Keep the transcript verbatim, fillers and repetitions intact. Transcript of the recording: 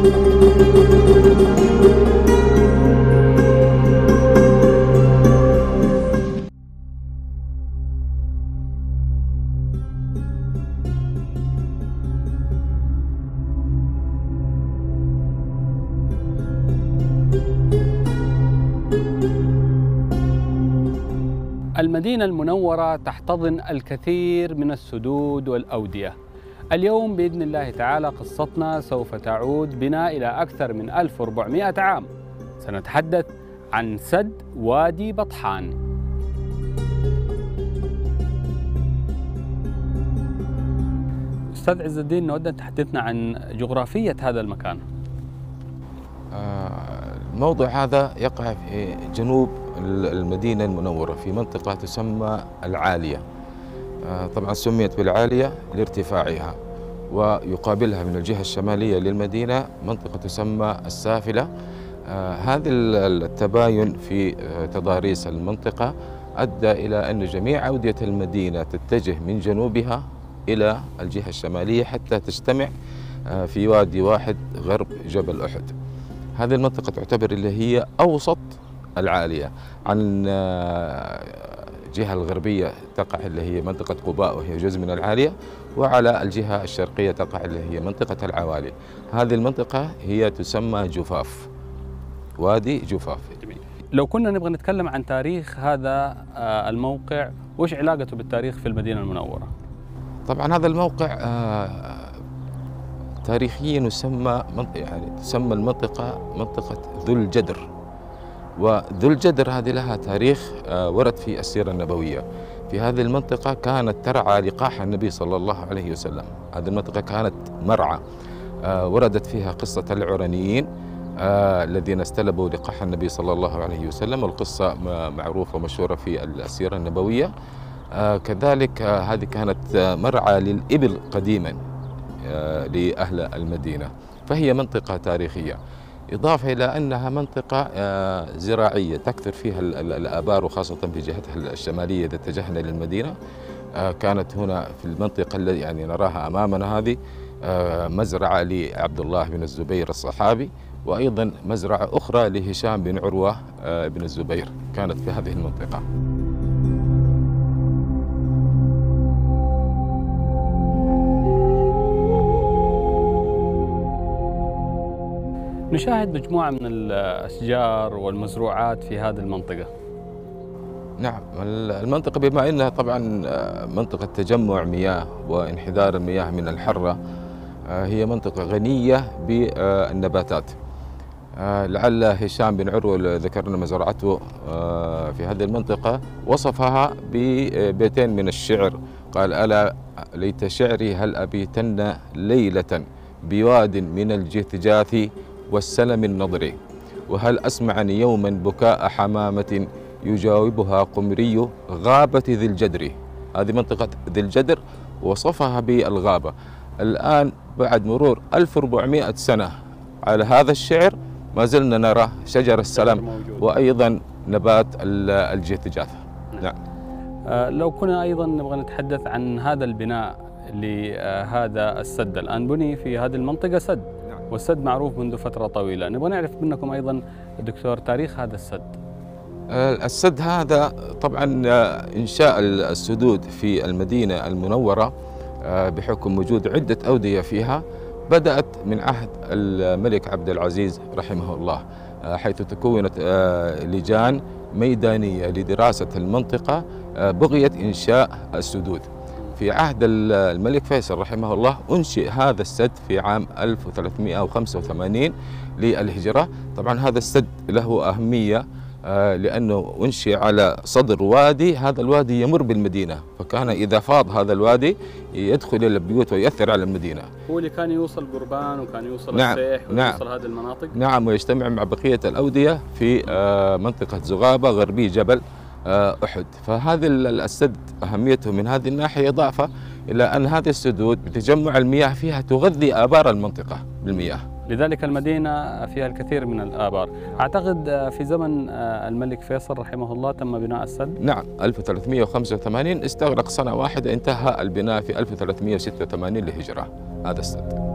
المدينة المنورة تحتضن الكثير من السدود والأودية. اليوم بإذن الله تعالى قصتنا سوف تعود بنا إلى أكثر من ألف وأربعمائة عام. سنتحدث عن سد وادي بطحان. أستاذ عز الدين، نود أن تحدثنا عن جغرافية هذا المكان. الموضع هذا يقع في جنوب المدينة المنورة في منطقة تسمى العالية. طبعا سميت بالعالية لارتفاعها، ويقابلها من الجهة الشمالية للمدينة منطقة تسمى السافلة. هذا التباين في تضاريس المنطقة أدى إلى أن جميع أودية المدينة تتجه من جنوبها إلى الجهة الشمالية حتى تجتمع في وادي واحد غرب جبل أحد. هذه المنطقة تعتبر اللي هي أوسط العالية. عن الجهة الغربية تقع اللي هي منطقة قباء وهي جزء من العالية، وعلى الجهة الشرقية تقع اللي هي منطقة العوالي. هذه المنطقة هي تسمى جفاف، وادي جفاف. لو كنا نبغى نتكلم عن تاريخ هذا الموقع، وش علاقته بالتاريخ في المدينة المنورة؟ طبعا هذا الموقع تاريخيا يسمى يعني تسمى المنطقة منطقة ذو الجدر. وذو الجدر هذه لها تاريخ ورد في السيرة النبوية. في هذه المنطقة كانت ترعى لقاح النبي صلى الله عليه وسلم. هذه المنطقة كانت مرعى، وردت فيها قصة العرنيين الذين استلبوا لقاح النبي صلى الله عليه وسلم، والقصة معروفة ومشهورة في السيرة النبوية. كذلك هذه كانت مرعى للإبل قديما لأهل المدينة، فهي منطقة تاريخية. إضافة إلى أنها منطقة زراعية تكثر فيها الآبار، وخاصة في جهتها الشمالية إذا اتجهنا للمدينة. كانت هنا في المنطقة التي يعني نراها أمامنا هذه مزرعة لعبد الله بن الزبير الصحابي، وأيضا مزرعة أخرى لهشام بن عروة بن الزبير كانت في هذه المنطقة. نشاهد مجموعة من الأشجار والمزروعات في هذه المنطقة. نعم، المنطقة بما أنها طبعا منطقة تجمع مياه وانحدار المياه من الحرة، هي منطقة غنية بالنباتات. لعل هشام بن عروة ذكرنا مزرعته في هذه المنطقة وصفها ببيتين من الشعر، قال: ألا ليت شعري هل أبيتن ليلة بواد من الجثجاث والسلم النضر، وهل أسمعني يوما بكاء حمامة يجاوبها قمري غابة ذي الجدر. هذه منطقة ذي الجدر وصفها بالغابة. الآن بعد مرور ألف وأربعمائة سنة على هذا الشعر ما زلنا نرى شجر السلم وأيضا نبات الجثجاث. نعم. لو كنا أيضا نبغى نتحدث عن هذا البناء لهذا السد، الآن بني في هذه المنطقة سد، والسد معروف منذ فترة طويلة. نبغى نعرف منكم أيضا دكتور تاريخ هذا السد. السد هذا طبعا إنشاء السدود في المدينة المنورة بحكم وجود عدة أودية فيها بدأت من عهد الملك عبد العزيز رحمه الله، حيث تكونت لجان ميدانية لدراسة المنطقة بغية إنشاء السدود. في عهد الملك فيصل رحمه الله أنشئ هذا السد في عام ألف وثلاثمائة وخمسة وثمانين للهجرة. طبعا هذا السد له أهمية لأنه أنشئ على صدر وادي، هذا الوادي يمر بالمدينة، فكان إذا فاض هذا الوادي يدخل إلى البيوت ويأثر على المدينة. هو اللي كان يوصل قربان وكان يوصل نعم السيح ويوصل نعم هذه المناطق. نعم، ويجتمع مع بقية الأودية في منطقة زغابة غربي جبل أحد. فهذا السد أهميته من هذه الناحية، إضافة إلى أن هذه السدود بتجمع المياه فيها تغذي آبار المنطقة بالمياه، لذلك المدينة فيها الكثير من الآبار. أعتقد في زمن الملك فيصل رحمه الله تم بناء السد. نعم، ألف وثلاثمائة وخمسة وثمانين، استغرق سنة واحدة، انتهى البناء في ألف وثلاثمائة وستة وثمانين للهجرة هذا السد.